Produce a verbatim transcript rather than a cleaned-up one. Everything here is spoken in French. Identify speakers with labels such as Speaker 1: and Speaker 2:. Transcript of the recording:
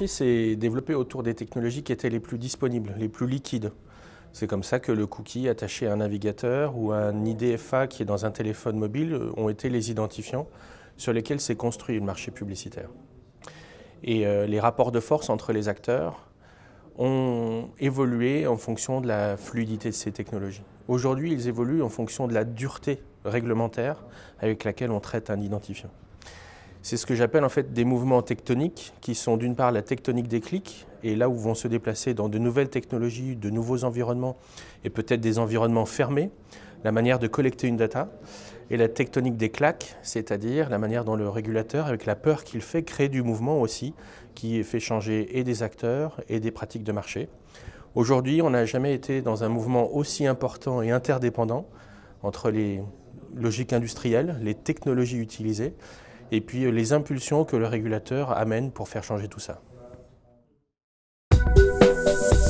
Speaker 1: marché s'est développé autour des technologies qui étaient les plus disponibles, les plus liquides. C'est comme ça que le cookie attaché à un navigateur ou un I D F A qui est dans un téléphone mobile ont été les identifiants sur lesquels s'est construit le marché publicitaire. Et euh, les rapports de force entre les acteurs ont évolué en fonction de la fluidité de ces technologies. Aujourd'hui, ils évoluent en fonction de la dureté réglementaire avec laquelle on traite un identifiant. C'est ce que j'appelle en fait des mouvements tectoniques qui sont d'une part la tectonique des clics et là où vont se déplacer dans de nouvelles technologies, de nouveaux environnements et peut-être des environnements fermés, la manière de collecter une data, et la tectonique des claques, c'est-à-dire la manière dont le régulateur, avec la peur qu'il fait, crée du mouvement aussi, qui fait changer et des acteurs et des pratiques de marché. Aujourd'hui, on n'a jamais été dans un mouvement aussi important et interdépendant entre les logiques industrielles, les technologies utilisées, et puis les impulsions que le régulateur amène pour faire changer tout ça.